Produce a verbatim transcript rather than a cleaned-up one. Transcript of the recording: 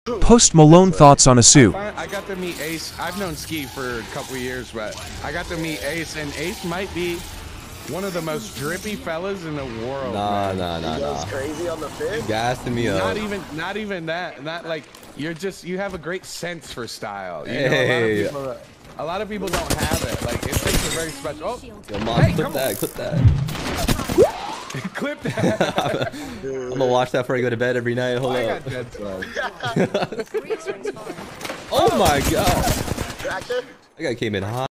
Post Malone thoughts on Aceu. I got to meet Ace. I've known Ski for a couple years, but I got to meet Ace, and Ace might be one of the most drippy fellas in the world. Nah, man. nah, nah, He goes nah. crazy on the fit. Gassing me up. Not even, not even that. Not like you're just. You have a great sense for style. You Hey. know, a lot of people. A lot of people don't have it. Like it takes a very special. Oh, Yo, Mom, hey, clip come that, on. clip that. Clip that. I'm gonna watch that before I go to bed every night. Hold I up. got dead swag. Oh my god. Tractor. That guy came in hot.